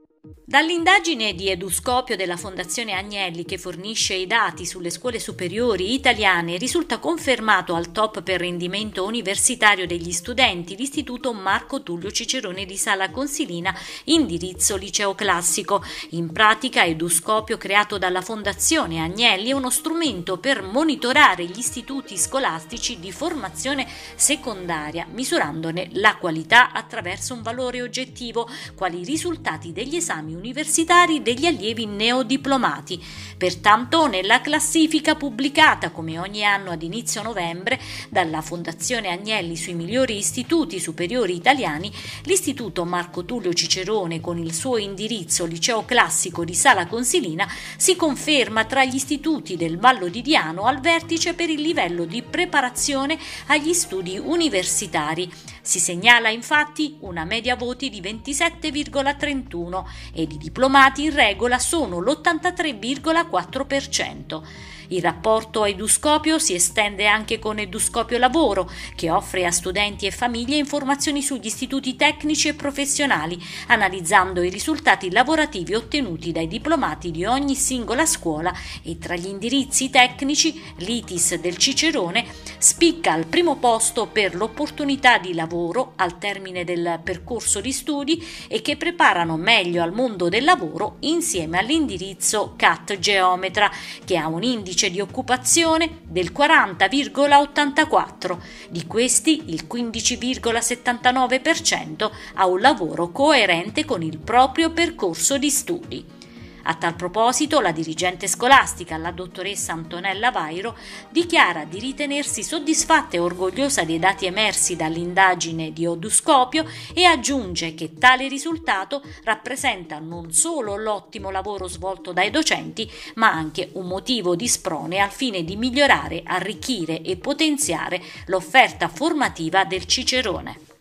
Dall'indagine di Eduscopio della Fondazione Agnelli, che fornisce i dati sulle scuole superiori italiane, risulta confermato al top per rendimento universitario degli studenti l'Istituto Marco Tullio Cicerone di Sala Consilina, indirizzo liceo classico. In pratica, Eduscopio, creato dalla Fondazione Agnelli, è uno strumento per monitorare gli istituti scolastici di formazione secondaria, misurandone la qualità attraverso un valore oggettivo, quali i risultati degli esami universitari degli allievi neodiplomati. Pertanto, nella classifica pubblicata come ogni anno ad inizio novembre dalla Fondazione Agnelli sui migliori istituti superiori italiani, l'Istituto Marco Tullio Cicerone, con il suo indirizzo liceo classico di Sala Consilina, si conferma tra gli istituti del Vallo di Diano al vertice per il livello di preparazione agli studi universitari. Si segnala infatti una media voti di 27,31 e di diplomati in regola sono l'83,4%. Il rapporto a Eduscopio si estende anche con Eduscopio Lavoro, che offre a studenti e famiglie informazioni sugli istituti tecnici e professionali, analizzando i risultati lavorativi ottenuti dai diplomati di ogni singola scuola, e tra gli indirizzi tecnici l'ITIS del Cicerone spicca al primo posto per l'opportunità di lavoro al termine del percorso di studi e che preparano meglio al mondo del lavoro, insieme all'indirizzo CAT Geometra, che ha un indice di occupazione del 40,84. Di questi il 15,79% ha un lavoro coerente con il proprio percorso di studi. A tal proposito, la dirigente scolastica, la dottoressa Antonella Vairo, dichiara di ritenersi soddisfatta e orgogliosa dei dati emersi dall'indagine di Eduscopio e aggiunge che tale risultato rappresenta non solo l'ottimo lavoro svolto dai docenti, ma anche un motivo di sprone al fine di migliorare, arricchire e potenziare l'offerta formativa del Cicerone.